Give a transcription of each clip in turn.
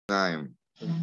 Знаем.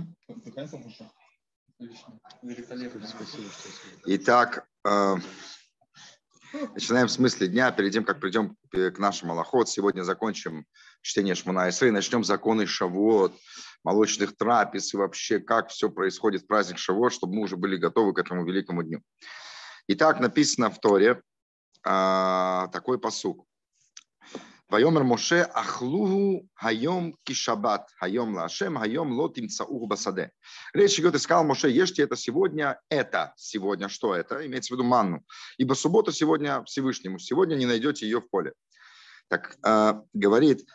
Итак, начинаем с мысли дня. Перед тем, как придем к нашему алахот, сегодня закончим чтение Шмона Эсрей, начнем законы Шавуот, молочных трапез и вообще, как все происходит в праздник Шавуот, чтобы мы уже были готовы к этому великому дню. Итак, написано в Торе такой пасук. Вайомер Моше ахлугу хайом кишабат, хайом лашем, хайом лот имцаугу басаде. Речь идет, и сказал Моше, ешьте это сегодня, что это? Имеется в виду манну. Ибо суббота сегодня Всевышнему, сегодня не найдете ее в поле. Так говорит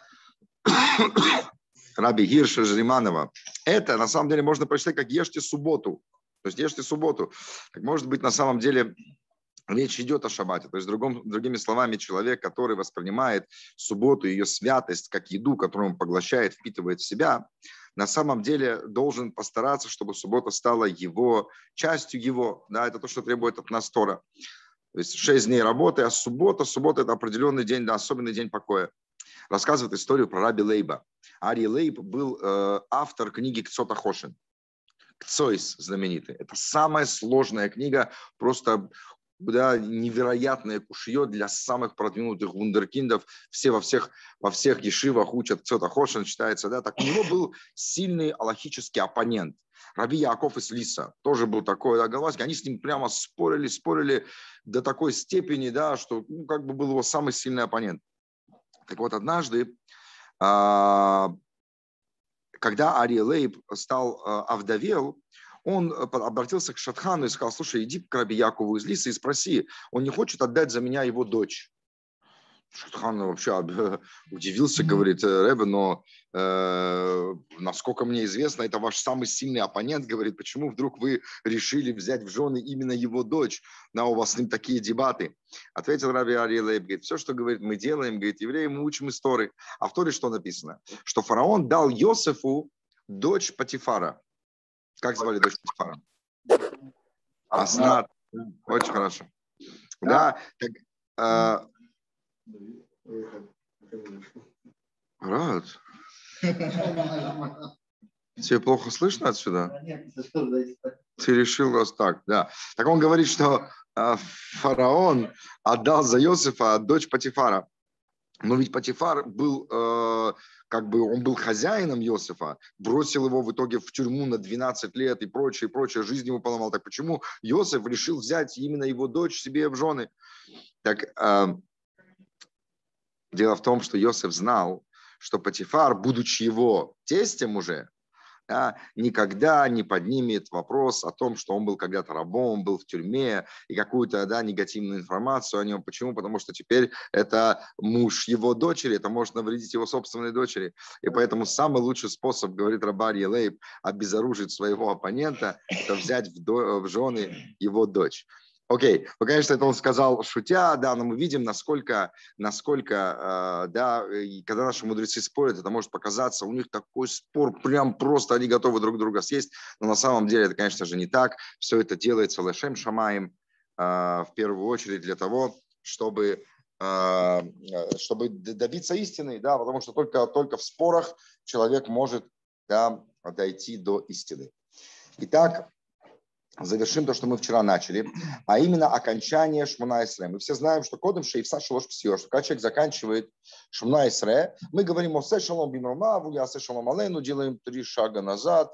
Раби Гирша Жериманова, это на самом деле можно прочитать как ешьте субботу. То есть ешьте субботу. Так может быть на самом деле... Речь идет о шаббате, то есть другими словами, человек, который воспринимает субботу, ее святость, как еду, которую он поглощает, впитывает в себя, на самом деле должен постараться, чтобы суббота стала его частью его. Да, это то, что требует от нас Тора. То есть 6 дней работы, а суббота это определенный день, да, особенный день покоя. Рассказывает историю про Раби Лейба. Ари Лейб был автор книги Кцот Ахошин. Кцойс знаменитый. Это самая сложная книга, просто... Да, невероятное кушье для самых продвинутых вундеркиндов. Все во всех ешивах учат Кцот Ахошин, считается. Да? Так у него был сильный алахический оппонент. Раби Яаков из Лиса тоже был такой, да, галахский. Они с ним прямо спорили до такой степени, да, что как бы был его самый сильный оппонент. Так вот, однажды, когда Ари Лейб овдовел, он обратился к Шатхану и сказал: слушай, иди к Раби Якову из Лиса и спроси, он не хочет отдать за меня его дочь. Шатхан вообще удивился, говорит: Ребе, но насколько мне известно, это ваш самый сильный оппонент, говорит, почему вдруг вы решили взять в жены именно его дочь? Да, у вас с ним такие дебаты. Ответил Раби Ари Лейб, говорит, все, что, говорит, мы делаем, говорит, евреи, мы учим из Торы. А в Торе что написано? Что фараон дал Йосефу дочь Патифара. Как звали дочь Патифара? Аснат. Очень хорошо. Да, так... Рад. Тебе плохо слышно отсюда? Ты решил раз так, да. Так он говорит, что фараон отдал за Йосефа дочь Патифара. Но ведь Патифар был, он был хозяином Йосефа, бросил его в итоге в тюрьму на 12 лет и прочее, жизнь ему поломал. Так почему Йосеф решил взять именно его дочь себе в жены? Так дело в том, что Йосеф знал, что Патифар, будучи его тестем уже, да, никогда не поднимет вопрос о том, что он был когда-то рабом, был в тюрьме, и какую-то негативную информацию о нем. Почему? Потому что теперь это муж его дочери, это может навредить его собственной дочери. И поэтому самый лучший способ, говорит Рабби Арье Лейб, обезоружить своего оппонента, это взять в жены его дочь. Окей, ну, конечно, это он сказал шутя, да, но мы видим, насколько, да, и когда наши мудрецы спорят, это может показаться, у них такой спор, прям просто они готовы друг друга съесть, но на самом деле это, конечно же, не так. Все это делается лешем шамаем, в первую очередь для того, чтобы добиться истины, да, потому что только в спорах человек может, да, дойти до истины. Итак, завершим то, что мы вчера начали, а именно окончание Шмона Эсре. Мы все знаем, что кодом шейфса шалош псио, что когда человек заканчивает Шмона Эсре, мы говорим о сэшалом бимрамаву, я сэшалом алейну, делаем 3 шага назад.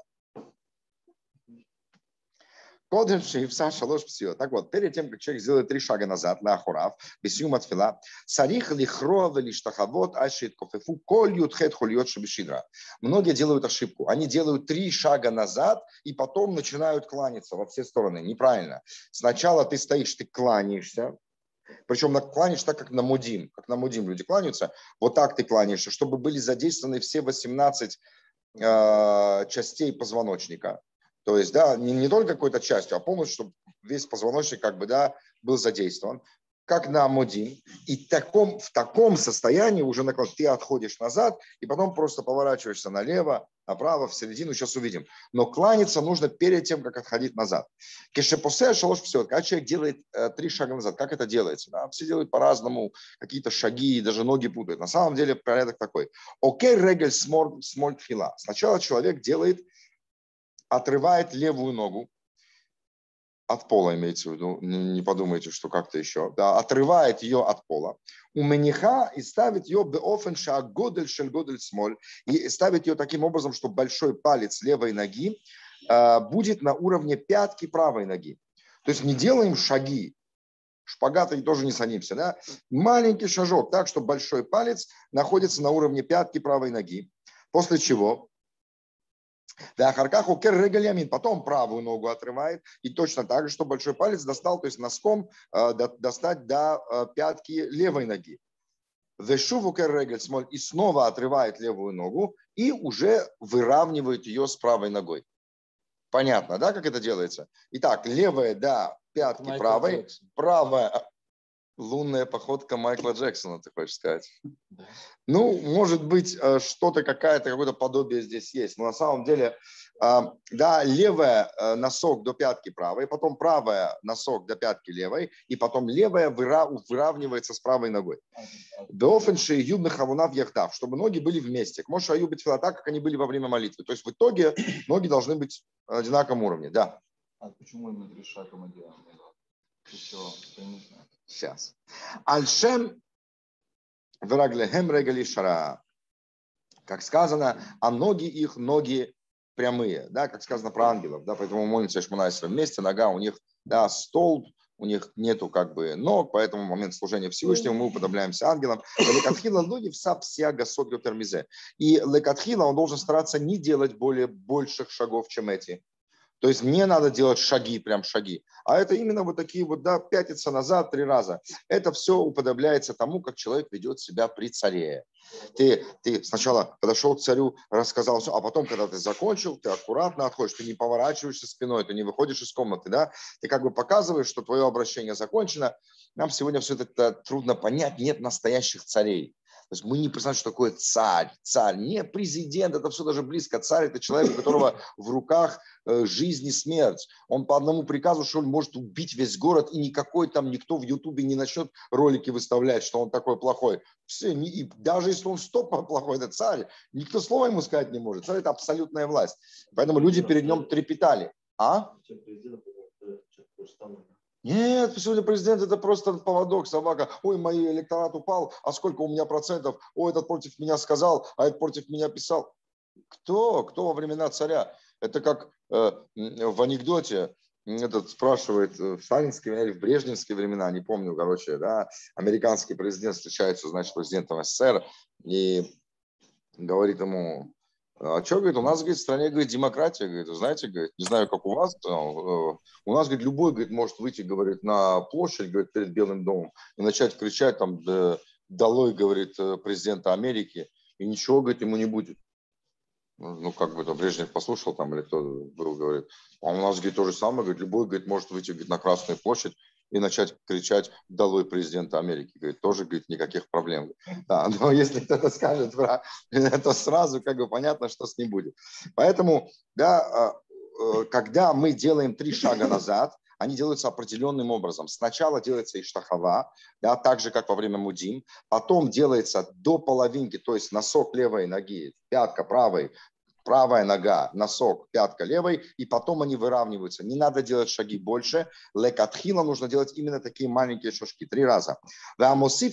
Кодем шейфса шалош псио. Так вот, перед тем, как человек сделает 3 шага назад, лахурав, бисюм атфила, царих лихро велиштахавот ашит кофефу коль ютхет хольот шабишидра. Многие делают ошибку. Они делают 3 шага назад и потом начинают кланяться во все стороны. Неправильно. Сначала ты стоишь, ты кланяешься. Причем кланяешься так, как на мудим. Как на мудим люди кланяются. Вот так ты кланяешься, чтобы были задействованы все 18 частей позвоночника. То есть, да, не только какой-то частью, а полностью, чтобы весь позвоночник как бы, да, был задействован, как на мудим. И в таком состоянии уже ты отходишь назад, и потом просто поворачиваешься налево, направо, в середину, сейчас увидим. Но кланяться нужно перед тем, как отходить назад. Кешепосе шалош все. Когда человек делает 3 шага назад, как это делается? Да? Все делают по-разному, какие-то шаги, даже ноги путают. На самом деле порядок такой. Окей, регель смоль тхила. Сначала человек отрывает левую ногу, от пола имеется в виду, не подумайте, что как-то еще, да, отрывает ее от пола, у мениха и ставит ее беофен шагодель шельгодель смоль, и ставит ее таким образом, что большой палец левой ноги будет на уровне пятки правой ноги. То есть не делаем шаги, шпагаты тоже не садимся, да? Маленький шажок, так, что большой палец находится на уровне пятки правой ноги, после чего потом правую ногу отрывает, и точно так же, что большой палец достал, то есть носком достать до пятки левой ноги. И снова отрывает левую ногу и уже выравнивает ее с правой ногой. Понятно, да, как это делается? Итак, левая до пятки правой, правая... Лунная походка Майкла Джексона, ты хочешь сказать? Да. Ну, может быть, что-то, какое-то подобие здесь есть. Но на самом деле, да, левая носок до пятки правой, потом правая носок до пятки левой, и потом левая выравнивается с правой ногой. Беофенши юбных хавунав яхдав, чтобы ноги были вместе. Может, аюбит фила так, как они были во время молитвы. То есть в итоге ноги должны быть на одинаковом уровне. Да. А почему именно 3 шага мы делаем? Сейчас. Альшем враглехем регали шара. Как сказано, а ноги их ноги прямые, да, как сказано про ангелов, да, поэтому молимся Шмонайсера вместе, нога у них, да, столб, у них нету как бы ног, поэтому в момент служения Всевышнему мы уподобляемся ангелам. Лекатхила логи всап сяга сот термизе. И лекатхила он должен стараться не делать больших шагов, чем эти. То есть не надо делать шаги, прям шаги. А это именно вот такие вот, да, пятиться назад 3 раза. Это все уподобляется тому, как человек ведет себя при царе. Ты сначала подошел к царю, рассказал все, а потом, когда ты закончил, ты аккуратно отходишь, ты не поворачиваешься спиной, ты не выходишь из комнаты, да, ты как бы показываешь, что твое обращение закончено. Нам сегодня все это трудно понять, нет настоящих царей. То есть мы не представляем, что такое царь. Царь не президент, это все даже близко. Царь – это человек, у которого в руках жизнь и смерть. Он по одному приказу, что он может убить весь город, и никакой там никто в Ютубе не начнет ролики выставлять, что он такой плохой. Все, и даже если он плохой, это царь, никто слова ему сказать не может. Царь – это абсолютная власть. Поэтому люди перед ним трепетали. А? Нет, сегодня президент это просто поводок, собака. Ой, мой электорат упал, а сколько у меня процентов? Ой, этот против меня сказал, а этот против меня писал. Кто во времена царя? Это как в анекдоте этот спрашивает в сталинские или в брежневские времена, не помню, короче, да, американский президент встречается, значит, президентом СССР и говорит ему: а что, говорит, у нас, говорит, в стране, говорит, демократия, говорит, знаете, говорит, не знаю, как у вас, у нас, говорит, любой, говорит, может выйти, говорит, на площадь, говорит, перед Белым домом и начать кричать там: долой, говорит, президента Америки, и ничего, говорит, ему не будет. Ну, как бы, Брежнев послушал там, или кто был, говорит, а у нас, говорит, то же самое, говорит, любой, говорит, может выйти, говорит, на Красную площадь и начать кричать: долой президента Америки. Говорит, тоже, говорит, никаких проблем. Да, но если кто-то скажет про это, сразу как бы понятно, что с ним будет. Поэтому, да, когда мы делаем 3 шага назад, они делаются определенным образом. Сначала делается иштахава, да, так же, как во время мудим. Потом делается до половинки, то есть носок левой ноги, пятка правой, правая нога, носок, пятка левой, и потом они выравниваются. Не надо делать шаги больше. Лекатхила нужно делать именно такие маленькие шажки, 3 раза. А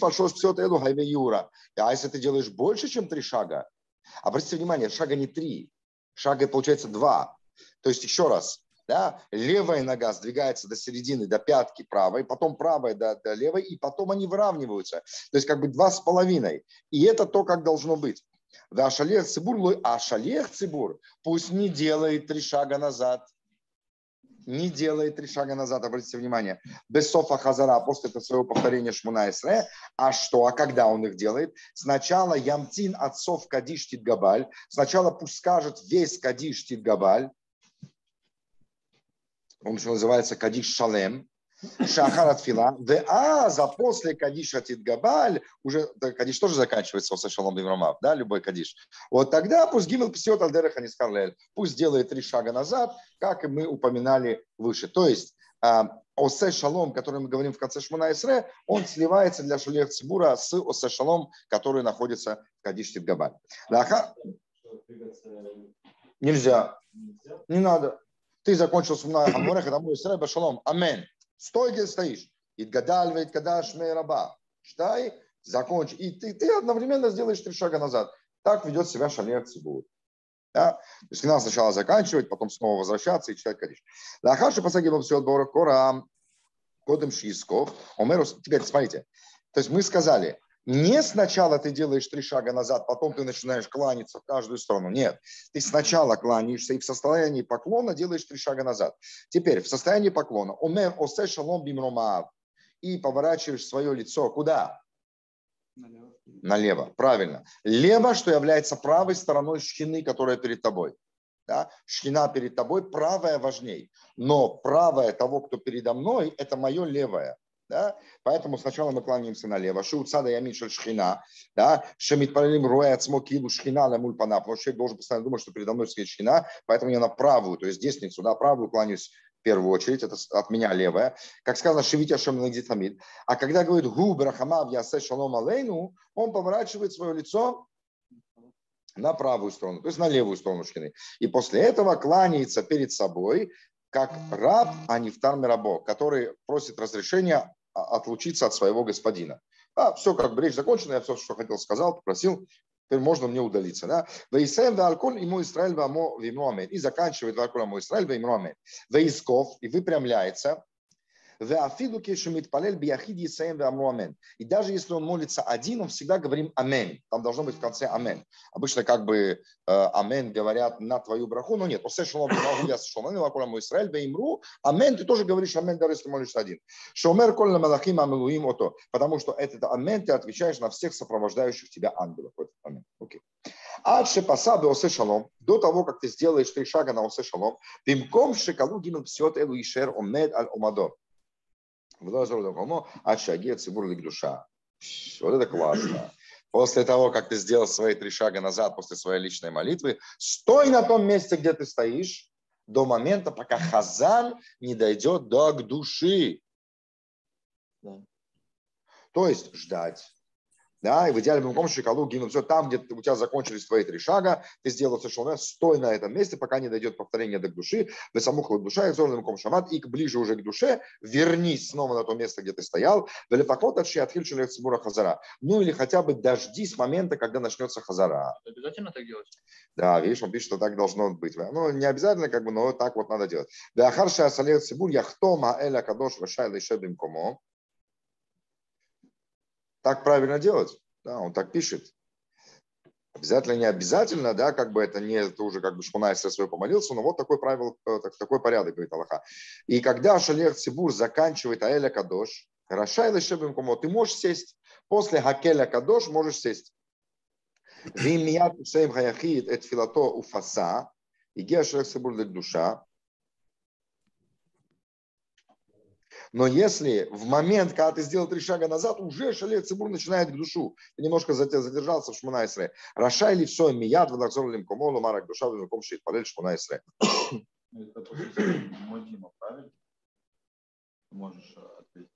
если ты делаешь больше, чем 3 шага, обратите внимание, шага не 3, шага получается 2. То есть еще раз. Да, левая нога сдвигается до середины, до пятки правой, потом правая до левой, и потом они выравниваются. То есть как бы 2,5. И это то, как должно быть. Да, шалех цибур, а шалех цибур пусть не делает 3 шага назад. Не делает 3 шага назад, обратите внимание. Без софа хазара, после этого своего повторения Шмуна Исре. А что? А когда он их делает? Сначала ямтин от сов кадиш тит-габаль. Сначала пусть скажет весь кадиш тит-габаль. Он еще называется кадиш шалем. Шахарат фила. За после кадиша титгабаль, уже кадиш тоже заканчивается осе шалом бимромав, да, любой кадиш. Вот тогда пусть гимел псиот альдереха нискарлель, пусть делает 3 шага назад, как и мы упоминали выше. То есть осе шалом, который мы говорим в конце Шмона Исре, он сливается для шалех цибура с осе шалом, который находится в кадиш титгабаль. Нельзя. Не надо. Ты закончил Шмона Хаморех, это мой Исре башалом. Амен. Стой, где стоишь. Идгадаль вейт кадаш мей раба. Читай, закончи. И ты одновременно сделаешь 3 шага назад. Так ведет себя шалех цибур. Да? То есть не надо сначала заканчивать, потом снова возвращаться и читать кадиш. Лахаши посагибал все от Бора Кора, Кодем Шисков. Теперь смотрите. То есть мы сказали, не сначала ты делаешь 3 шага назад, потом ты начинаешь кланяться в каждую сторону. Нет, ты сначала кланяешься и в состоянии поклона делаешь 3 шага назад. Теперь в состоянии поклона омер осе шалом бимромаав и поворачиваешь свое лицо куда? Налево. Правильно. Лево, что является правой стороной шхины, которая перед тобой. Да? Шхина перед тобой, правая важней. Но правая того, кто передо мной, это мое левое. Да? Поэтому сначала мы кланяемся налево. Шиуцада ямишель шхина. Шемит паралим роя цмокилу шхина на мульпана. Потому что человек должен постоянно думать, что передо мной стоит шхина. Поэтому я на правую, то есть десницу, на правую кланяюсь в первую очередь. Это от меня левая. Как сказано, шевитя шем нагдитамид. А когда говорит гу брахамав ясе шалом алейну, он поворачивает свое лицо на правую сторону, то есть на левую сторону шхины. И после этого кланяется перед собой, как раб, а не втар рабо, который просит разрешения отлучиться от своего господина. Все, как бы речь закончена, я все, что хотел, сказал, попросил, теперь можно мне удалиться. Да? И заканчивает валколь ему Исраэль, и выпрямляется. И даже если он молится один, он всегда говорим амен. Там должно быть в конце амен. Обычно как бы амен говорят на твою браху, но нет. Амен, ты тоже говоришь амен, даже если молишься один. Потому что этот амен ты отвечаешь на всех сопровождающих тебя ангелов. Окей. До того, как ты сделаешь 3 шага на осе шалом, пимком шекалу гимел псиот элу ишер омед аль омадо. Вот это классно. После того, как ты сделал свои 3 шага назад после своей личной молитвы, стой на том месте, где ты стоишь, до момента, пока хазан не дойдет до души. Да. То есть ждать. Да, и в идеале шикалу гимн, все там, где у тебя закончились твои 3 шага, ты сделал совершенно, стой на этом месте, пока не дойдет повторение до души, вы самухла душа, и ближе уже к душе, вернись снова на то место, где ты стоял, ну или хотя бы дождись момента, когда начнется хазара. Обязательно так делать? Да, видишь, он пишет, что так должно быть. Ну, не обязательно, как бы, но так вот надо делать. Так правильно делать. Да, он так пишет. Обязательно, не обязательно, да, как бы это не, это уже как бы Шмона Исре свой помолился, но вот такой правило, такой порядок, говорит Аллаха. И когда шалех цибур заканчивает аэля кадош, рашай лешебим кумо, ты можешь сесть. После хакеля кадош можешь сесть. Вимият усейм хаяхид эт филато уфаса, и геа шалех цибур лек душа. Но если в момент, когда ты сделал 3 шага назад, уже шалех цибур начинает к душу. Ты немножко задержался в Шмона Исре. Рашай ли все мияд вадахзор лим комолу марак душа вимаком шит парель Шмона Исре. Это после Модима, правильно? Ты можешь ответить.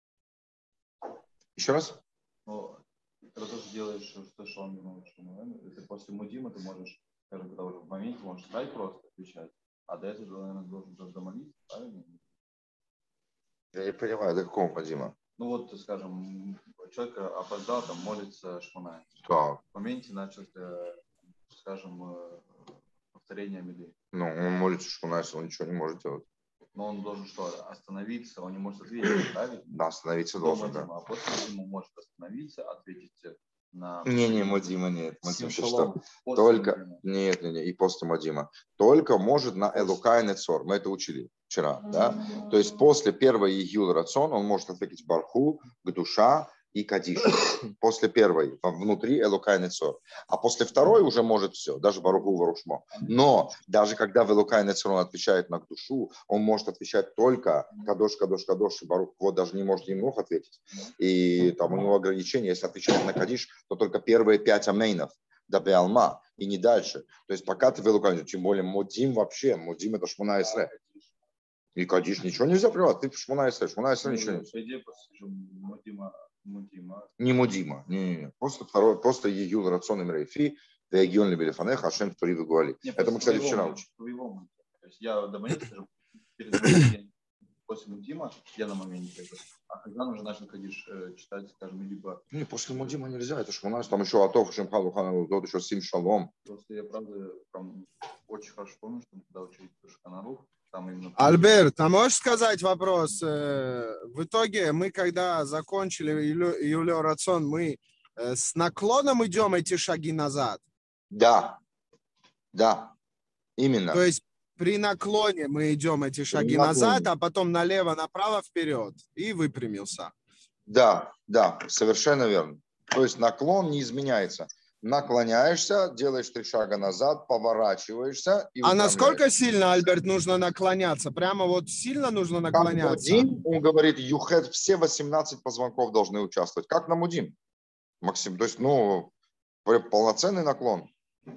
Еще раз? Ну, когда ты делаешь что шалом, это после Модима ты можешь, когда уже в моменте можешь стать просто отвечать, а до этого, наверное, должен даже домолиться, правильно? Я не понимаю, до какого Модима? Ну вот, скажем, человек опоздал, там молится Шмона. Так. В моменте начался, скажем, повторение Амиды. Ну, он молится Шмона Исре, он ничего не может делать. Но он должен что, остановиться, он не может ответить, правильно? Да, остановиться должен, да. А после Модима может остановиться, ответить на... Не, Модима нет. Модима, что? Только, нет, и после Модима. Только может на Элукай Нецор. Мы это учили вчера, да? То есть после первого Игюл Рацион он может ответить Барху, к душа, и Кадиш. После первой, внутри Элокай Нецор. А после второй уже может все, даже Баруху Варушмо. Но даже когда в Элокай Нецор он отвечает на душу, он может отвечать только Кадош, Кадош, Кадош, и Барух вот даже не может ему ответить. И там у него ограничения, если отвечает на Кадиш, то только первые 5 амейнов. Да Беалма, и не дальше. То есть пока ты в Элокай, тем более Модим вообще, Модим это Шмона Исре. И Кадиш ничего нельзя приводить, ты Шмона Исре ничего нельзя. Не Мудима, не. Просто второй, просто Юл Рацион и Рейфи, Вегион Лебелефанеха, Ашем Тури Вигуали. Это мы, кстати, вчера учили. То есть я до момента, скажем, перед Мудимом, после Мудима, я на моменте, а когда уже начал Кадиш читать, скажем, либо... Не, после Мудима нельзя, это Шмона, там еще Атов, Шемхалу, Хану, тот еще Сим Шалом. Просто я, правда, прям очень хорошо помню, что мы когда учили Шханарух, там именно... Альберт, а можешь сказать вопрос? В итоге мы, когда закончили Юлио Рацион, мы с наклоном идем эти шаги назад? Да, именно. То есть при наклоне мы идем эти шаги назад, а потом налево, направо, вперед. И выпрямился. Да, совершенно верно. То есть наклон не изменяется. Наклоняешься, делаешь 3 шага назад, поворачиваешься. И насколько сильно, Альберт, нужно наклоняться? Прямо вот сильно нужно наклоняться? Как Мудим, он говорит, Юхет, все 18 позвонков должны участвовать. Как на Мудим, Максим? То есть, полноценный наклон.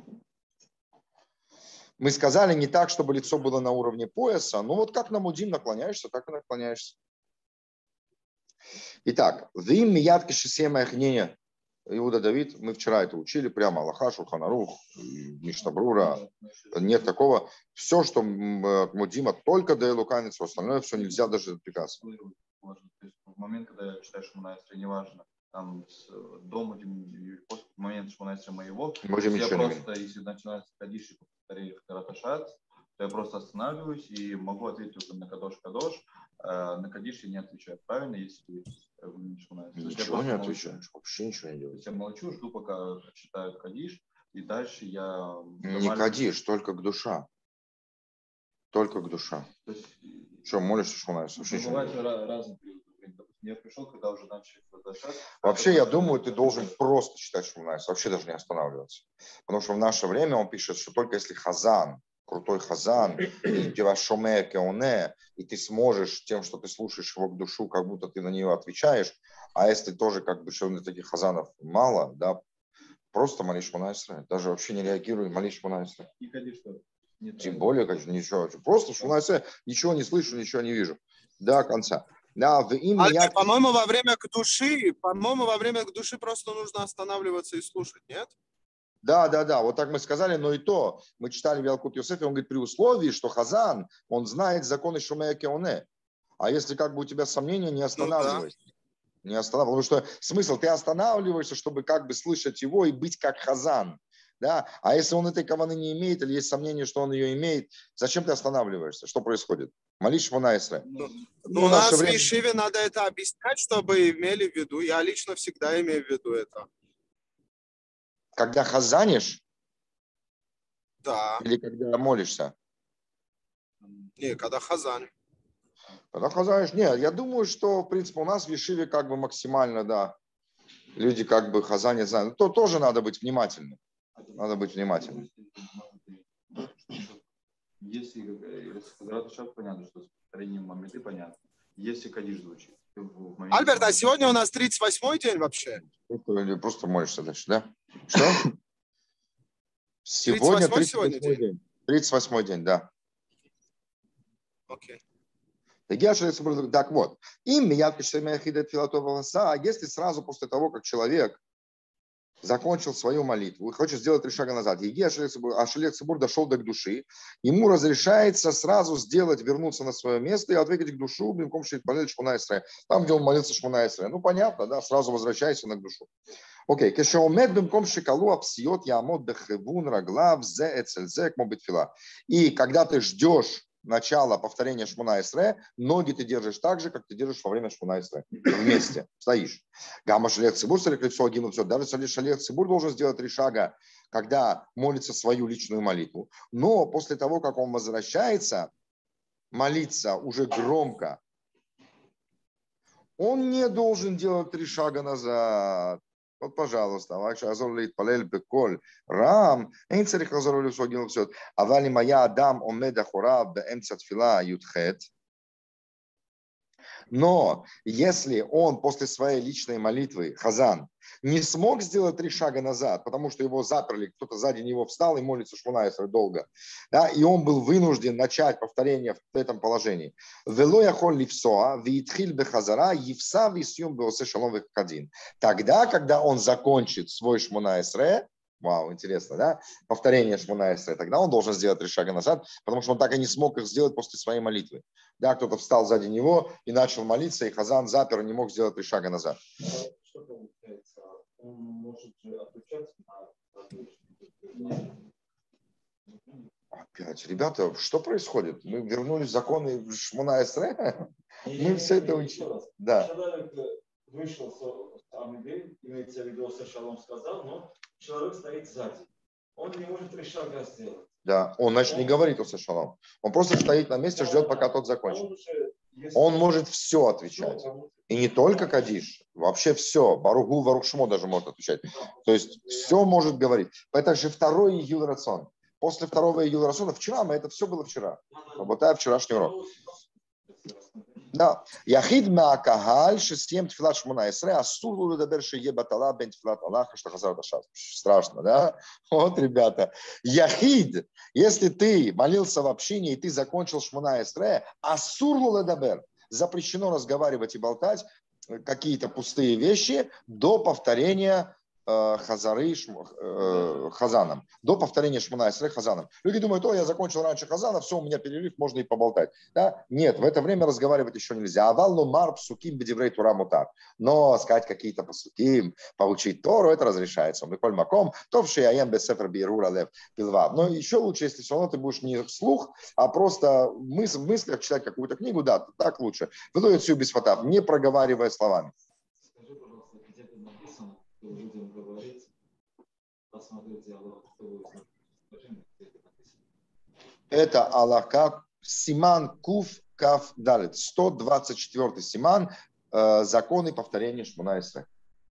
Мы сказали не так, чтобы лицо было на уровне пояса, но вот как на Мудим наклоняешься, так и наклоняешься. Итак, Вим Миядки Шисема Эхнене. Иуда Давид, мы вчера это учили, прямо Аллаха, Шулхан Арух, Миштабрура, нет такого. Все, что Мудима, только до Элуканица, остальное все нельзя даже двигаться. В момент, когда я читаю Шмона Исре, неважно, там до Мудима, после момента Шмона Исре моего, я просто, если начинается Кадиш и повторяю Караташат, то я просто останавливаюсь и могу ответить только на Кадош, на Кадиш я не отвечаю. Правильно, если ничего не отвечаешь, вообще ничего не делаешь. Я молчу, жду, пока читают Кадиш, и дальше я... Не Кадиш, только к душа. Только к душа. То есть, что, молишься, что у нас? Бывает разные периоды. Я пришел, когда уже начали возвращаться. Вообще, я думаю, ты должен просто читать Шмонайс, вообще даже не останавливаться. Потому что в наше время он пишет, что только если Хазан, крутой Хазан, и у тебя шоме кеоне, и ты сможешь тем, что ты слушаешь его к душу, как будто ты на нее отвечаешь, а если тоже как бы что таких Хазанов мало, да, просто молись Шмонайс, даже вообще не реагируй, молись Шмонайс. Тем более, конечно, ничего. Просто Шмонайс, ничего не слышу, ничего не вижу. До конца. Да, по-моему, во время к души просто нужно останавливаться и слушать, нет? Да, вот так мы сказали, но и то, мы читали в Ялкут Йосефе, он говорит, при условии, что Хазан, он знает законы Шумея Кеоне. А если как бы у тебя сомнения, не останавливайся. Не останавливайся, потому что смысл, ты останавливаешься, чтобы как бы слышать его и быть как Хазан. Да? А если он этой каваны не имеет, или есть сомнение, что он ее имеет, зачем ты останавливаешься? Что происходит? Молись Шмона Исре. У нас в Ешиве надо это объяснять, чтобы имели в виду. Я лично всегда имею в виду это. Когда хазанишь? Да. Или когда молишься? Не, когда хазань. Когда хазанишь? Нет, я думаю, что, в принципе, у нас в Ешиве как бы максимально, да, люди как бы хазанят знают. То тоже надо быть внимательным. Надо быть внимательным. Если Караташат, понятно, что с повторением Мамеды понятно. Если Кадиш звучит. Альберт, а сегодня у нас 38-й день вообще? Просто молишься дальше, да? Что? Сегодня 38-й день. 38-й день, да. Окей. Так вот, если сразу после того, как человек закончил свою молитву и хочет сделать 3 шага назад, Ашелек Цибур дошел до души, ему разрешается сразу вернуться на свое место и ответить к душу, там, где он молился Шмона Исре. Ну, понятно, да, сразу возвращайся на душу. Окей. И когда ты ждешь начала повторения Шмона Исре, ноги ты держишь так же, как ты держишь во время Шмона Исре. Вместе стоишь. Гамма Шалех Цибур, лицо один, все. Даже Шалех Цибур должен сделать 3 шага, когда молится свою личную молитву. Но после того, как он возвращается молиться уже громко, он не должен делать 3 шага назад. Вот, пожалуйста, Рам, Авали моя Адам Омеда Хора Бэмца Тфила Ютхет. Но если он после своей личной молитвы, Хазан, не смог сделать 3 шага назад, потому что его заперли, кто-то сзади него встал и молится Шмона Эсрей долго, да, и он был вынужден начать повторение в этом положении. Тогда, когда он закончит свой Шмона Эсрей, вау, интересно, да? Повторение Шмона Эсрей, тогда он должен сделать 3 шага назад, потому что он так и не смог их сделать после своей молитвы. Да, кто-то встал сзади него и начал молиться, и Хазан запер и не мог сделать 3 шага назад. Что получается? Он может же отключаться на... Опять, ребята, что происходит? Мы вернулись в законы Шмона Эсрей? Мы все это учили. Да. Человек вышел с Амиды, имеется в виду, Шалом сказал, но человек стоит сзади. Он не может 3 шага сделать. Да, он, значит, не говорит о Шалом. Он просто стоит на месте, ждет, пока тот закончит. Он может все отвечать. И не только Кадиш, вообще все. Баругу, Варушмо даже может отвечать. То есть все может говорить. Это же 2-й Июль Рацион. После 2-го Июля Рациона, вчера мы, это все было вчера. Работая вчерашний урок. Да. Яхид Маакагаль, Шесьем Тфилат Шмона Эсрей, Асур Лудабер Шие Батала Бен Тфилат Аллаха, что Хазар Дашат. Страшно, да? Вот, ребята. Яхид, если ты молился в общине и ты закончил Шмона Эсрей, Асур Лудабер, запрещено разговаривать и болтать какие-то пустые вещи до повторения Хазары Хазаном. До повторения Шмона Эсрей Хазаном. Люди думают, я закончил раньше Хазана, все, у меня перерыв, можно и поболтать. Да? Нет, в это время разговаривать еще нельзя. Авалну мар псуким бедеврей тура мутар. Но сказать какие-то псуким, получить Тору, это разрешается. Миколь маком, то в шияем без сефер бирура лев пилва. Но еще лучше, если все равно ты будешь не вслух, а просто в мыслях читать какую-то книгу, да, так лучше. Выдает всю без фотов, не проговаривая словами. Скажи, пожалуйста, где это написано, что людям говорить, посмотрите Аллах, что вы знаете. Скажи мне, где это написано. Это Аллаха, Симан Куф Каф Далит, 124-й Симан, законы повторения Шмона Эсрей.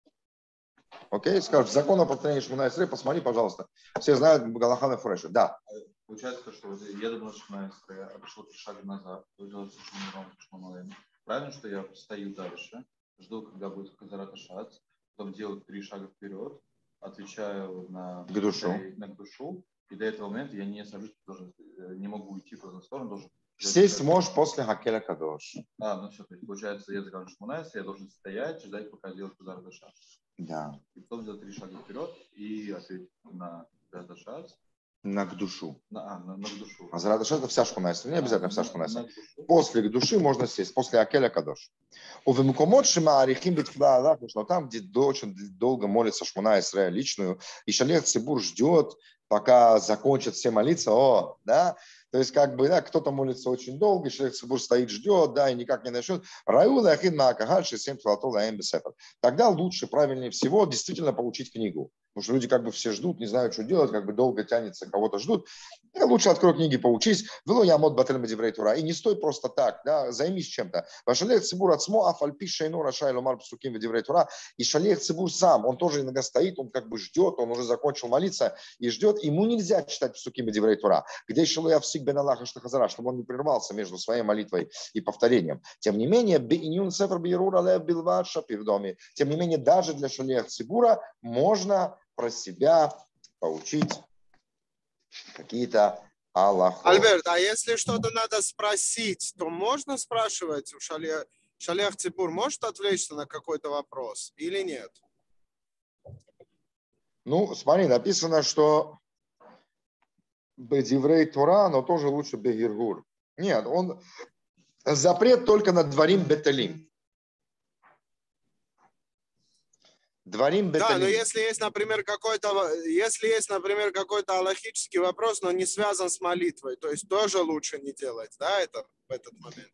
Окей, скажешь, закон о повторении Шмона Эсрей, посмотри, пожалуйста. Все знают Галахана Фреша. Да. Получается, что я думал, что Шмона Эсрей, а пришел 3 шага назад, делать Шмона. Правильно, что я стою дальше, жду, когда будет Хазарат Ашац, потом делаю 3 шага вперед, отвечаю на душу, и до этого момента я не сажусь, не могу уйти в эту сторону, должен... Сесть можешь после Хакеля Кадош. Ну все, то есть получается, я заканчиваю Шмона Эсрей, я должен стоять, ждать, пока делать Хазарат Ашац. Да. И потом сделать 3 шага вперед и ответить на Хазарат Ашац. На Гдушу. На Гдушу. А Хазарат Ашац это вся Шмона Эсрей, не обязательно вся Шмона Эсрей. После Гдуши можно сесть, после Акеля Кадош. У Вемукомот Шима Арихим Битфила Аллах, но там, где очень долго молится Шмона Эсрей личную, и Шалех Цибур ждет, пока закончат все молиться, да, то есть как бы, да, кто-то молится очень долго, Шалех Цибур стоит, ждет, да, и никак не начнет. Тогда лучше, правильнее всего действительно получить книгу. Потому что люди как бы все ждут, не знают, что делать, как бы долго тянется, кого-то ждут. И лучше открой книги, поучись. И не стой просто так, да, займись чем-то. И Шалех Цибур сам, он тоже иногда стоит, он как бы ждет, он уже закончил молиться и ждет. Ему нельзя читать псуким и деврей Тура. Где Шалех Всик бен Аллаха Штахазара, чтобы он не прервался между своей молитвой и повторением. Тем не менее, тем не менее, даже для Шалех Цибура можно про себя поучить какие-то Аллахот. Альберт, а если что-то надо спросить, то можно спрашивать у Шалех Цибур, может отвлечься на какой-то вопрос или нет? Ну, смотри, написано, что Бедиврей Тора, но тоже лучше Бегиргур. Нет, он запрет только на Дварим Беталим. Дварим Беталим. Да, но если есть, например, какой-то алахический вопрос, но не связан с молитвой, то есть тоже лучше не делать, да, это в этот момент?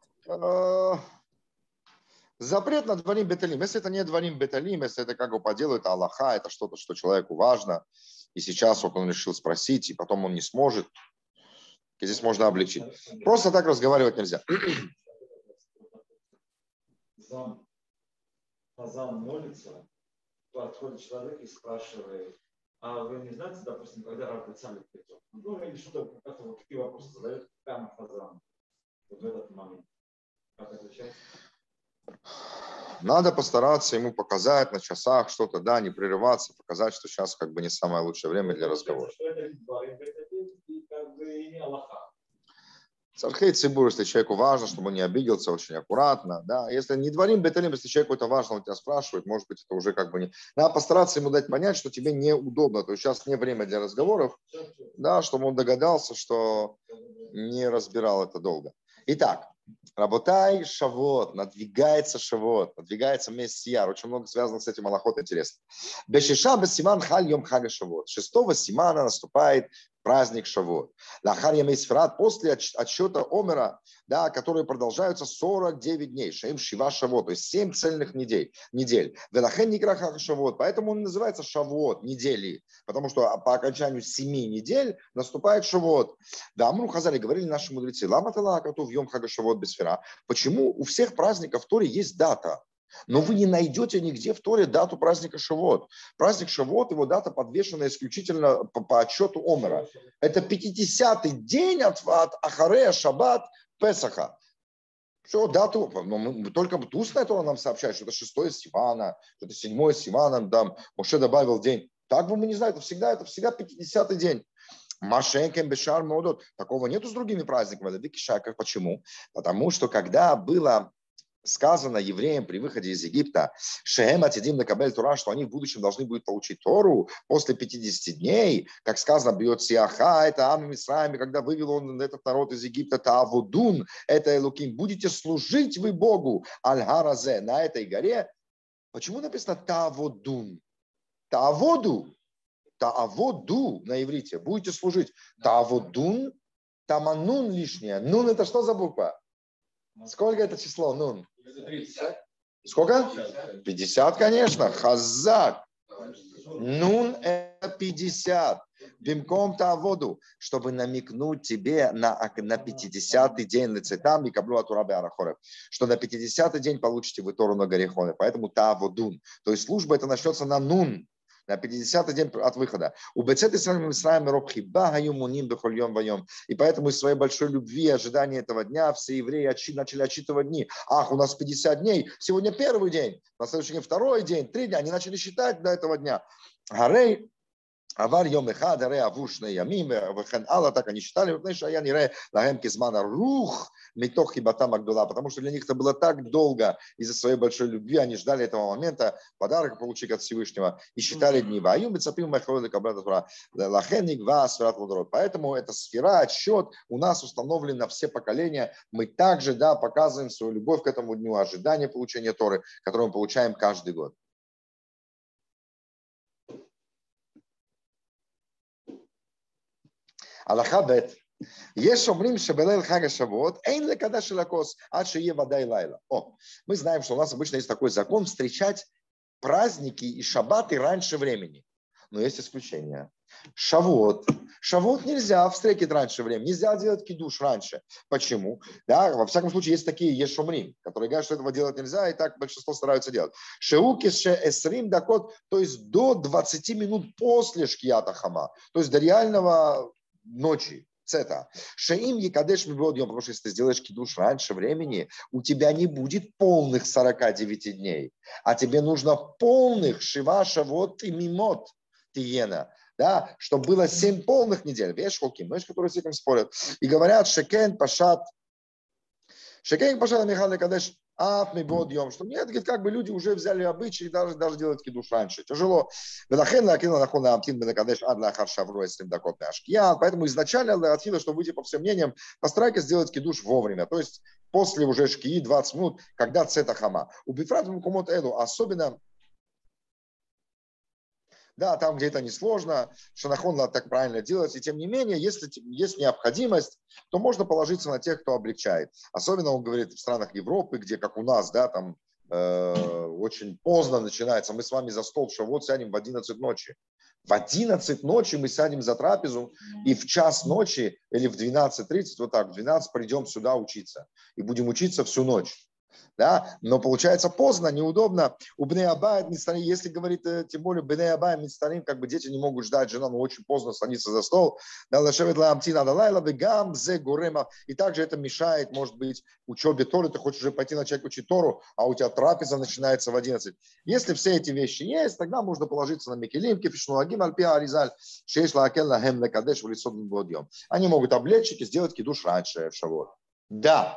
Запрет на Дварим Беталим. Если это не Дварим Беталим, если это как бы по делу, это Аллаха, это что-то, что человеку важно, и сейчас вот он решил спросить, и потом он не сможет, и здесь можно облегчить. Просто так разговаривать нельзя. Хазан молится, подходит человек и спрашивает, а вы не знаете, допустим, когда Рав Бецалель придет? Ну, или что-то, как-то вот такие вопросы задают прямо Хазану. Вот в этот момент. Как отвечать? Надо постараться ему показать на часах что-то, да, не прерываться, показать, что сейчас как бы не самое лучшее время для разговора. Цархей цибур, если человеку важно, чтобы он не обиделся, очень аккуратно, да. Если не дворим беталим, если человеку это важно, он тебя спрашивает, может быть, это уже как бы не... Надо постараться ему дать понять, что тебе неудобно, то есть сейчас не время для разговоров, да, чтобы он догадался, что не разбирал это долго. Итак, Работай, Шавот, надвигается месяц Яр. Очень много связано с этим алахот интересно. Бешиша бессиман халь йом хага Шавот. 6-го симана наступает праздник Шавот. Лахар ямей сферат, после отсчета Омера, да, которые продолжаются 49 дней. Шаим шива Шавот, то есть 7 цельных недель. Велахен никра хага Шавот, поэтому он называется Шавот, недели. Потому что по окончанию 7 недель наступает Шавот. Да, Амру Хазали говорили наши мудрецы. Лама тала катув йом хага Шавот без сфера. Почему у всех праздников в Торе есть дата? Но вы не найдете нигде в Торе дату праздника Шавот. Праздник Шавот, его дата подвешена исключительно по отчету Омера. Это 50-й день от Ахарея Шаббат Песаха. Все, дату, только устная Тора нам сообщает, что это 6 Сивана, что это 7 Сивана, там Моше добавил день. Так бы мы не знаем, это всегда 50-й день. Машенкем Бешар Модот. Такого нету с другими праздниками. Почему? Потому что когда было сказано евреям при выходе из Египта, Шеем Атидим Накабель Тура, что они в будущем должны будут получить Тору после 50 дней, как сказано, бьет Сиаха, это Ам Мисраим, когда вывел он этот народ из Египта, Таавудун, это Элуким, будете служить вы Богу, Аль-Харазе, на этой горе. Почему написано Таавудун? Тааводу на иврите, будете служить. Таавудун, таманун лишнее. Нун это что за буква? Сколько это число? Нун? 50. Сколько? 50, конечно. Хазак. Нун это 50. Бимком тааводу, чтобы намекнуть тебе на 50-й день лецетам и каблу атурабе арахорев, что на 50-й день получите вы Тору на горе Хорев. Поэтому тааводун. То есть служба это начнется на нун. На 50-й день от выхода. И поэтому из своей большой любви и ожидания этого дня все евреи начали отсчитывать дни. Ах, у нас 50 дней, сегодня первый день, на следующий день второй день, 3 дня. Они начали считать до этого дня. Гарей, Авар йом эхад, аре авушне ямим, вехен алла, так они считали, рух, митох хибатам агдула, потому что для них это было так долго, из-за своей большой любви, они ждали этого момента, подарок получить от Всевышнего, и считали дни. Поэтому эта сфера, отсчет у нас установлен на все поколения. Мы также, да, показываем свою любовь к этому дню, ожидание получения Торы, которую мы получаем каждый год. Аллаха бет. Есть омрим шебелел хага шавот, эйн лекадаш лакос, ад шее вода и лайла. Мы знаем, что у нас обычно есть такой закон встречать праздники и шаббаты раньше времени. Но есть исключения. Шавот. Шавот нельзя встретить раньше времени. Нельзя делать кидуш раньше. Почему? Да, во всяком случае, есть такие ешомрим, которые говорят, что этого делать нельзя, и так большинство стараются делать. Шеукис ше эсрим дакот, то есть до 20 минут после шкията хама. То есть до реального ночи. Цета. Шеим якадеш мибодьем, потому что если ты сделаешь кидуш раньше времени, у тебя не будет полных 49 дней, а тебе нужно полных шива, шавот и мимот тиена, да, чтобы было 7 полных недель. Видишь, холким, знаешь, которые с этим спорят. И говорят, шекен пашат Михаил Кадеш, что нет, говорит, как бы люди уже взяли обычаи даже делать кидуш раньше. Тяжело. Поэтому изначально отсюда, чтобы выйти по всем мнениям, постарайся сделать кидуш вовремя. То есть после уже шкии 20 минут, когда цета хама. У бифрат мукумот эду, особенно да, там, где это несложно, шанахон надо так правильно делать. И тем не менее, если есть необходимость, то можно положиться на тех, кто облегчает. Особенно, он говорит, в странах Европы, где, как у нас, да, там очень поздно начинается. Мы с вами за стол в шавот сядем в 11 ночи. В 11 ночи мы сядем за трапезу, и в час ночи или в 12:30, вот так, в 12 придем сюда учиться. И будем учиться всю ночь. Да? Но получается поздно, неудобно. У Бней Абайт, если говорит, тем более Бней Абайт, Мицтарим, как бы дети не могут ждать, жена, но очень поздно садится за стол. И также это мешает, может быть, учебе Торы. Ты хочешь уже пойти начать учить Тору, а у тебя трапеза начинается в 11. Если все эти вещи есть, тогда можно положиться на Мекелим, Кефишнуагим, Альпиа, Аризаль, Шейшла, Акелла, Хем, Лекадеш, Валисодн, Бодьем. Они могут облегчить и сделать кидуш раньше в Шавуот. Да.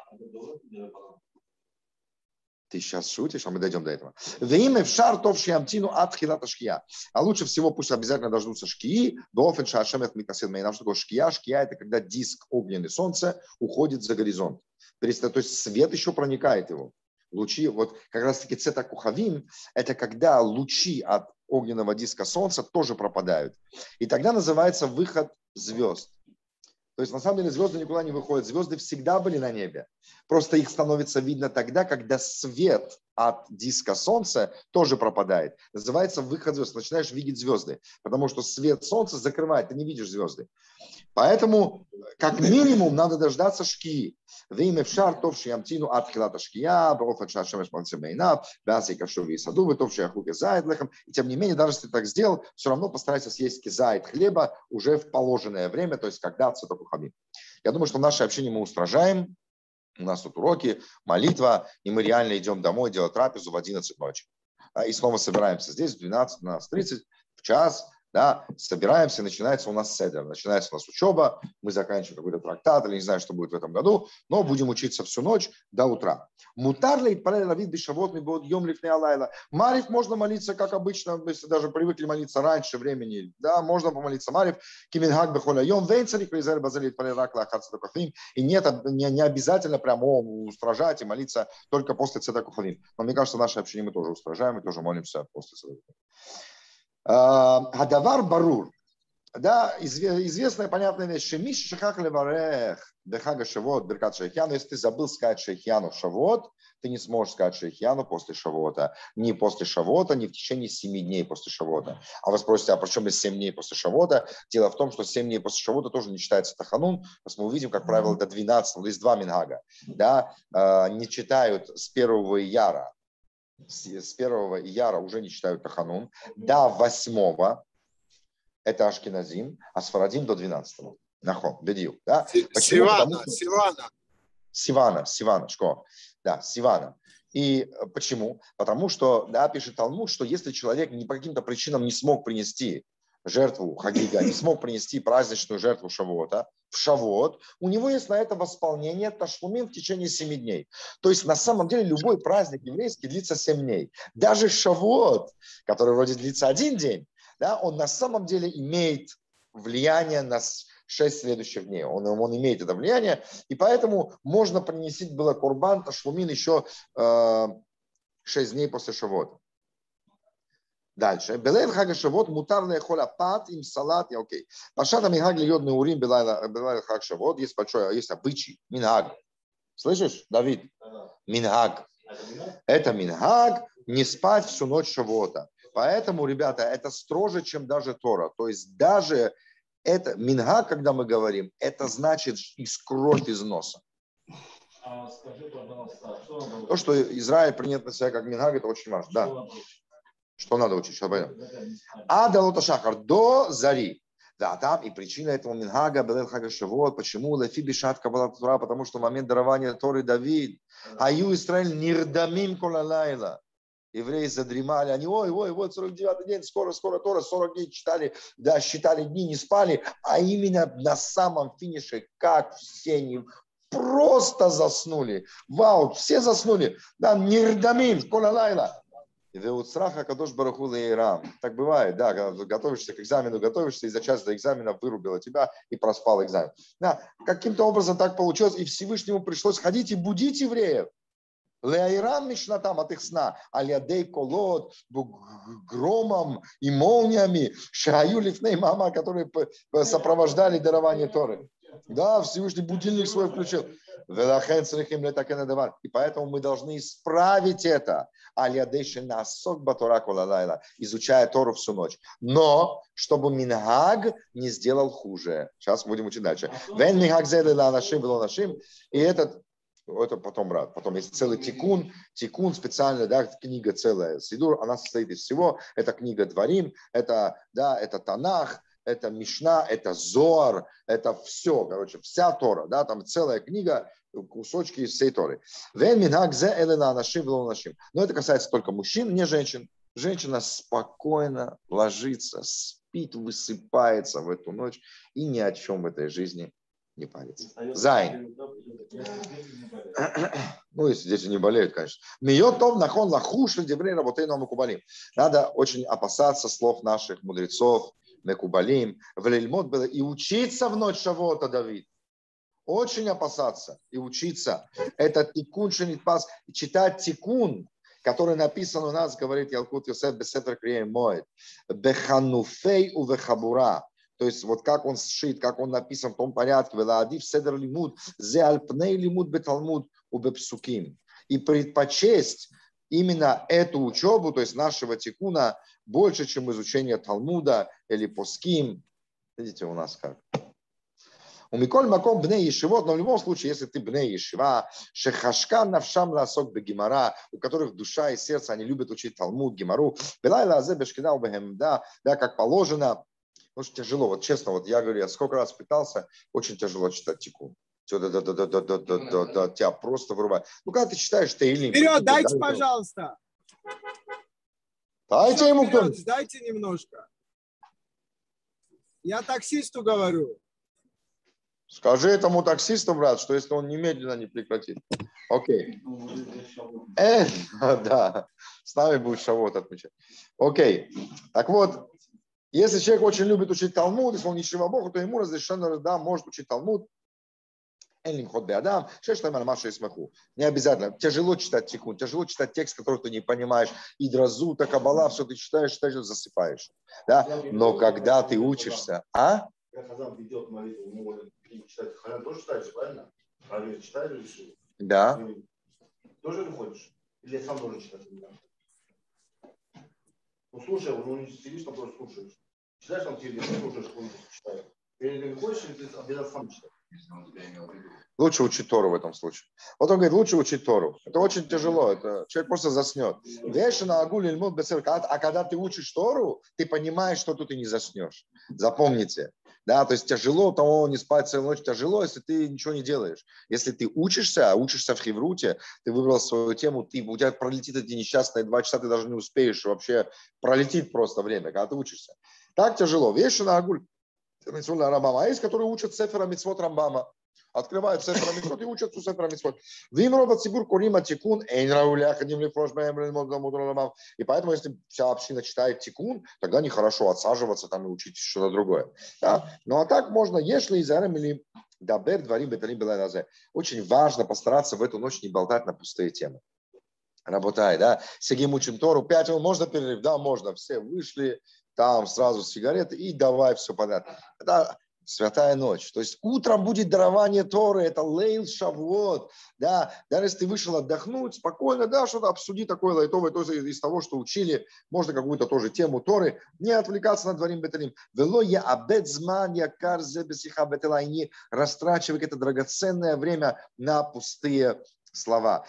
Ты сейчас шутишь, а мы дойдем до этого. Веимя в шар товши амтину от хилата шкия. А лучше всего пусть обязательно дождутся шкии. Дофен шашемет микасед мейна. Что такое шкия? Шкия — это когда диск огненный солнца уходит за горизонт. То есть свет еще проникает его. Лучи, вот как раз таки цета кухавим, это когда лучи от огненного диска солнца тоже пропадают. И тогда называется выход звезд. То есть, на самом деле, звезды никуда не выходят. Звезды всегда были на небе. Просто их становится видно тогда, когда свет от диска солнца тоже пропадает. Называется выход звезд. Начинаешь видеть звезды. Потому что свет солнца закрывает, ты не видишь звезды. Поэтому, как минимум, надо дождаться шкии. И тем не менее, даже если ты так сделал, все равно постарайся съесть кизайт хлеба уже в положенное время, то есть когда цвета кухами. Я думаю, что наше общение мы устражаем. У нас тут уроки, молитва, и мы реально идем домой делать трапезу в 11 ночи. И снова собираемся здесь в 12-12:30, в час. Да, собираемся, начинается у нас седер, начинается у нас учеба, мы заканчиваем какой-то трактат или не знаю, что будет в этом году, но будем учиться всю ночь до утра. Мутарлей параллелавид бешавотный будет йом лифней алайла. Марив можно молиться, как обычно, если даже привыкли молиться раньше времени, да, можно помолиться Марив. Кимингак бехоля йом вейнцарик призер базалит параллелакла ахатса кухавим. И нет, не обязательно прямо устражать и молиться только после цета кухавим. Но мне кажется, наше общение мы тоже устражаем и тоже молимся после цета кухавим. Хадавар барур, да, известная понятная вещь. Шемиш шахах леварех бехага шавот беркат шейхьяну. Если ты забыл сказать шейхьяну в шавот, ты не сможешь сказать шейхьяну после шавота. Ни после шавота, ни в течение 7 дней после шавота. А вы спросите, а почему 7 дней после шавота? Дело в том, что 7 дней после шавота тоже не читается таханун. Мы увидим, как правило, до 12, есть 2 мингага. Да, не читают с 1 ияра. С 1 ияра уже не читают таханун, до 8 это ашкеназим, а сфарадим до 12. Нахо, бедил. Да? Сивана, шко. Да, Сивана. И почему? Потому что, да, пишет Талмуд, что если человек по каким-то причинам не смог принести жертву Хагига, не смог принести праздничную жертву Шавуота, в Шавуот, у него есть на это восполнение ташлумим в течение 7 дней. То есть на самом деле любой праздник еврейский длится 7 дней. Даже Шавуот, который вроде длится 1 день, да, он на самом деле имеет влияние на 6 следующих дней. Он имеет это влияние, и поэтому можно принести было курбан, ташлумин еще 6 дней после Шавуота. Дальше. Белейл хага шавот мутарная холя пат им салат. Окей. Пашата минхаг льет неурим белейл хаг шавот. Есть обычай. Минхаг. Слышишь, Давид? Минхаг. Это минхаг не спать всю ночь шавота. Поэтому, ребята, это строже, чем даже Тора. То есть даже это минхаг, когда мы говорим, это значит из кровь из носа. Скажи, пожалуйста, что то, что Израиль принят на себя как минхаг, это очень важно. Да. Что надо учить? Что пойдем? Адалота шахар, до зари. Да, там и причина этого минхага, белел хага шавуот. Почему? Лефи бишат кабалат Тора, потому что в момент дарования Торы Давид, аю Израиль нирдамим колалайла. Евреи задремали, они, ой, вот 49-й день, скоро Тора, 40 дней читали, да, считали дни, не спали, а именно на самом финише, как все они просто заснули. Вау, все заснули. Да, нирдамим колалайла. Так бывает, да, когда готовишься к экзамену, и за час до экзамена вырубило тебя и проспал экзамен. Да, каким-то образом так получилось, и Всевышнему пришлось ходить и будить евреев. Леайрам мишнатам от их сна, алядей колод, громом и молниями, шаю лифней мама, которые сопровождали дарование Торы. Да, Всевышний будильник свой включил. И поэтому мы должны исправить это, изучая Тору всю ночь. Но, чтобы минхаг не сделал хуже. Сейчас будем учить дальше. И этот Это потом брат. Потом есть целый тикун специально, да, книга целая. Сидур, она состоит из всего. Это книга Дворим, это Танах, это Мишна, это Зоар, это все, короче, вся Тора, да, там целая книга, кусочки из всей Торы. Но это касается только мужчин, не женщин. Женщина спокойно ложится, спит, высыпается в эту ночь и ни о чем в этой жизни не парится. Зайн. Ну, если дети не болеют, конечно. Надо очень опасаться слов наших мудрецов, мекубалим, и учиться в ночь Шавуота, Давид. Очень опасаться и учиться. Это тикун шенитпас, читать тикун, который написан у нас, говорит Ялкут Йосеф Бесефер Крием Моэд, бехануфей у вехабура. То есть вот как он сшит, как он написан в том порядке, велаадив седер лимуд, зе альпней лимуд беталмуд у бепсуким. И предпочесть именно эту учебу, то есть нашего тикуна, больше, чем изучение Талмуда или Поским. Видите, у нас как. У Миколь Маком бней ешивот, но в любом случае, если ты бней ешива, шехашка навшам ласок бегимара, у которых душа и сердце, они любят учить Талмуд, Гимару, белайла азе бешкинал бехем, да, как положено. Очень тяжело, вот честно, вот я говорю, я сколько раз пытался, очень тяжело читать тикун. Тебя просто вырубает. Ну, когда ты читаешь Теилим. Вперед, дайте, пожалуйста. Дайте ему кто-нибудь. Дайте немножко. Я таксисту говорю. Скажи этому таксисту, брат, что если он немедленно не прекратит. Окей. Да, с нами будет Шавуот отмечать. Окей. Так вот, если человек очень любит учить Талмуд, если он ешива Богу, то ему разрешено, да, может учить Талмуд. Не обязательно. Тяжело читать тикун, тяжело читать текст, который ты не понимаешь. Идразута, каббала, все ты читаешь, засыпаешь. Да? Но когда ты учишься, Хазан ведет молитву, у него читать. Хазан тоже читаешь, правильно? Правильно читаешь или что? Да. Тоже выходишь? Или сам должен читать? Ну слушай, ну не сидишь, там просто слушаешь. Читаешь там тебе, слушаешь, что-нибудь читаешь. Или ты выходишь, или ты обязательно сам читаешь? Лучше учить Тору в этом случае. Вот он говорит, лучше учить Тору. Это очень тяжело, это человек просто заснет. А когда ты учишь Тору, ты понимаешь, что тут и не заснешь. Запомните. Да, то есть тяжело того не спать целую ночь, тяжело, если ты ничего не делаешь. Если ты учишься в Хевруте, ты выбрал свою тему, у тебя пролетит эти несчастные 2 часа, ты даже не успеешь, вообще пролетит просто время, когда ты учишься. Так тяжело. Вешена агуль. А есть, которые учат Сефера Мицвот Рамбама. Открывают Сефера Мицвот и учат у Сефера Мицвот. И поэтому, если вся община читает тикун, тогда нехорошо отсаживаться там и учить что-то другое. Да? Ну а так можно, если изарем или дабер дворим беталим белайназе. Очень важно постараться в эту ночь не болтать на пустые темы. Работай, да? Сидим, учим Тору, 5 минут, можно перерыв? Да, можно. Все вышли, там сразу сигареты и давай все подряд. Это святая ночь. То есть утром будет дарование Торы, это лейл шавуот. Да? Даже если ты вышел отдохнуть, спокойно, да, что-то обсуди такое лайтовое, тоже из того, что учили, можно какую-то тоже тему Торы, не отвлекаться на дворим беталим. Вело я абет зман я карзе бесиха бетела, и не растрачивай это драгоценное время на пустые слова.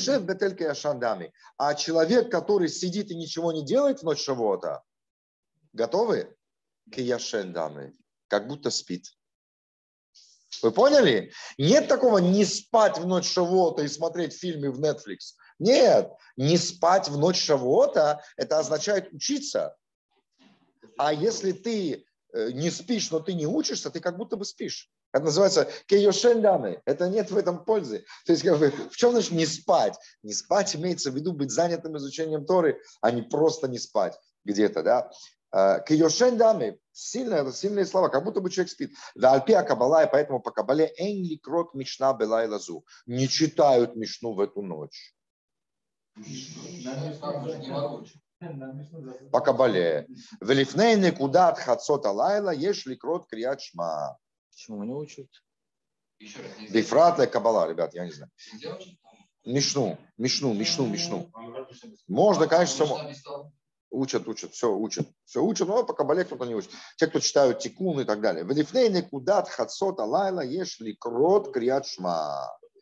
А человек, который сидит и ничего не делает в ночь Шавуота, готовы? Кияшендамы. Как будто спит. Вы поняли? Нет такого не спать в ночь Шавуота и смотреть фильмы в Netflix. Нет. Не спать в ночь Шавуота, это означает учиться. А если ты не спишь, но ты не учишься, ты как будто бы спишь. Это называется кейошенданы. Это нет в этом пользы. То есть, в чем значит не спать? Не спать имеется в виду быть занятым изучением Торы, а не просто не спать где-то, да? Кейошенданы. Сильные слова, как будто бы человек спит. Да, альпия каббала, и поэтому по каббале энли крот мишна белай лазу. Не читают мишну в эту ночь. По каббале. Велифнейны кудат хацота лайла ешли крот крият шма. Почему они учат? Бифратная каббала, ребят, я не знаю. Мишну. Можно, конечно, все учат, все учат, но по каббале кто-то не учит. Те, кто читают тикун и так далее. Велифнейны кудат хацота лайла ешли крот крият шма.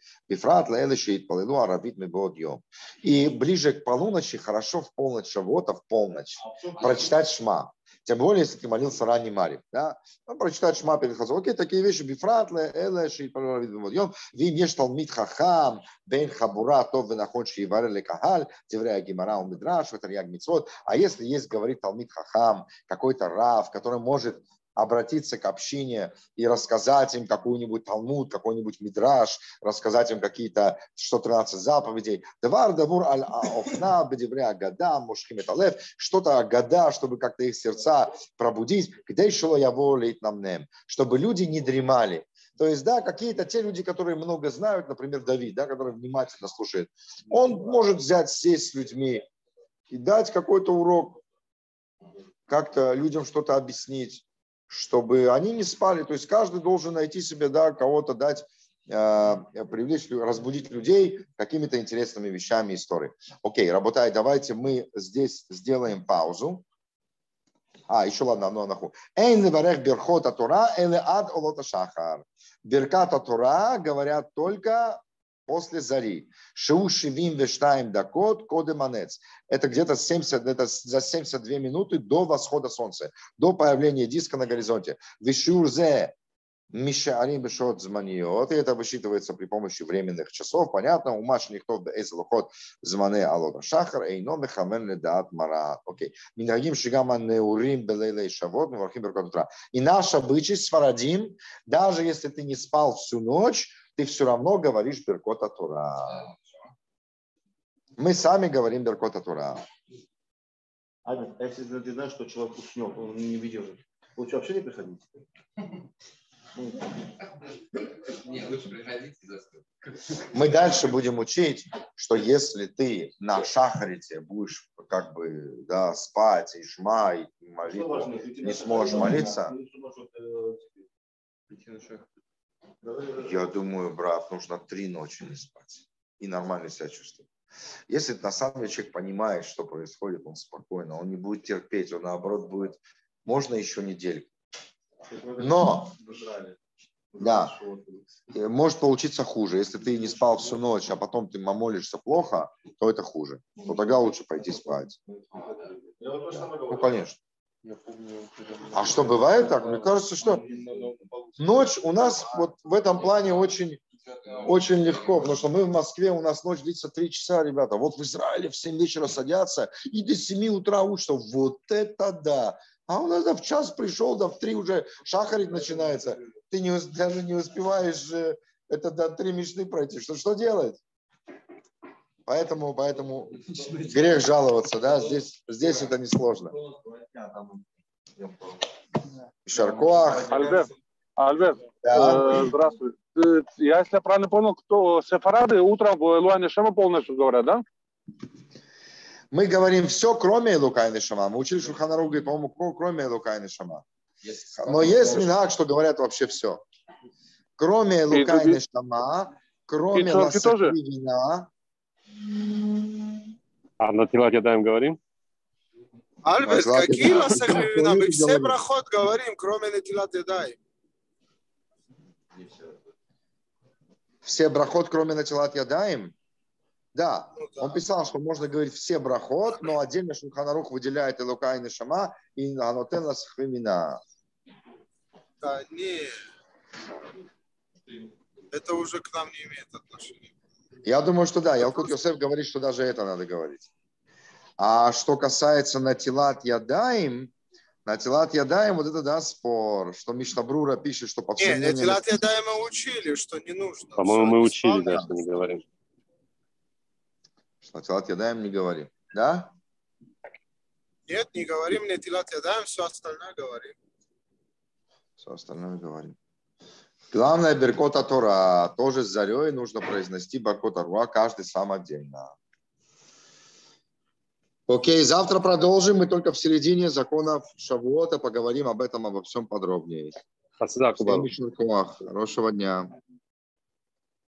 Бифрат леэлэ шеитпалэлу аравит мебод йом. И ближе к полуночи хорошо в полночь Шавуота, в полночь, прочитать Шма. Тем более, если ты молился ранний Марив. Да? Прочитать Шма перед Хазон. Окей, такие вещи. Бифрат леэлэ шеитпалэлу аравит мебод йом. Вим еш талмид хахам, бен хабура, тов венахон шеиваре лекахаль, деврея гимара у мидраш, ватарьяг мицвот. А если есть, говорит талмид хахам, какой-то рав, который может обратиться к общине и рассказать им какой-нибудь талмуд, какой-нибудь мидраш, рассказать им какие-то 113 заповедей. Давар давур аль-офна бедевре агада мушхим эталев, что-то агада, чтобы как-то их сердца пробудить, где шело яво лeit намнем, чтобы люди не дремали. То есть, да, какие-то те люди, которые много знают, например, Давид, да, который внимательно слушает, он может взять, сесть с людьми и дать какой-то урок, как-то людям что-то объяснить, чтобы они не спали. То есть каждый должен найти себе, да, кого-то дать, привлечь, разбудить людей какими-то интересными вещами истории. Окей, работай, давайте мы здесь сделаем паузу. Еще ладно, нахуй. Эйн леварех берхота Тора, эле ад олота шахар. Берката Тора говорят только после зари. Шиу шивим вештаим дакот кодеманец. Это где-то 70, это за 72 минуты до восхода солнца, до появления диска на горизонте. Вишурзе мишарим бешот зманиот. И это высчитывается при помощи временных часов. Понятно. Умаш никто эзлохот змане алота шахар. Эйно мехамен ледаат мара. Окей. Минагим шигама неурим белейлей шавот. Мевархим беркот утра. И наш обычай сфарадим, даже если ты не спал всю ночь, ты все равно говоришь Беркота Тора. Мы сами говорим Беркота Тора. А если ты знаешь, что человек уснет, он не выдержит, лучше вообще не приходить? Не, лучше приходить и заснуть. Мы дальше будем учить, что если ты на шахарите будешь как бы, да, спать и шма, и молитву, не сможешь молиться, я думаю, брат, нужно 3 ночи не спать и нормально себя чувствовать. Если на самом деле человек понимает, что происходит, он спокойно, он не будет терпеть, он наоборот будет, можно еще недельку. Но, да, может получиться хуже. Если ты не спал всю ночь, а потом ты молишься плохо, то это хуже. То тогда лучше пойти спать. Ну, конечно. А что, бывает так? Мне кажется, что ночь у нас вот в этом плане очень, очень легко, потому что мы в Москве, у нас ночь длится 3 часа, ребята. Вот в Израиле в 7 вечера садятся и до 7 утра учатся. Вот это да! А у нас в час пришел, да в 3 уже шахарить начинается. Ты даже не успеваешь это до 3 мишны пройти. Что делать? Поэтому грех жаловаться, да, здесь это несложно. Шаркоах. Альберт, да. Здравствуй. Я, если я правильно понял, кто сефарады утром в Луане Шема полностью говорят, да? Мы говорим все, кроме Элукай Нешама. Мы учили Шулхан Арух, говорит, по-моему, кроме Элукай Нешама. Но есть минхаг, что говорят вообще все. Кроме Элукай Нешама, кроме ласахи вина. А на Тилат Ядаим говорим? Альберт, какие ласахи вина? Мы все брахот говорим, кроме Натилат Ядаим. Все брахот, кроме Натилат Ядаим? Да, он писал, что можно говорить все брахот, но отдельно Шулхан Арух выделяет Элукай Нешама и Анотен ласахи вина. Да, не. Это уже к нам не имеет отношения. Я думаю, что да. Ялкут Йосеф говорит, что даже это надо говорить. А что касается Натилат Ядаим, вот это, да, спор, что Мишнабрура пишет, что по всему... Нет, Натилат Ядаим мы учили, что не нужно. По-моему, мы учили, да, что не говорим. Что Натилат Ядаим не говорим. Да? Нет, не говорим Натилат Ядаим, все остальное говорим. Все остальное говорим. Главное, Беркота Тора. Тоже с зарей нужно произнести Беркота Тора, каждый сам отдельно. Окей, завтра продолжим. Мы только в середине законов Шавуота поговорим об этом, обо всем подробнее. Спасибо. Хорошего дня.